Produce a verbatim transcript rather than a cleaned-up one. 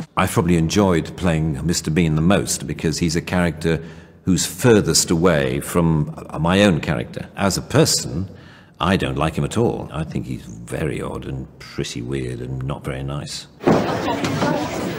I probably enjoyed playing Mister Bean the most because he's a character who's furthest away from my own character. As a person, I don't like him at all. I think he's very odd and pretty weird and not very nice.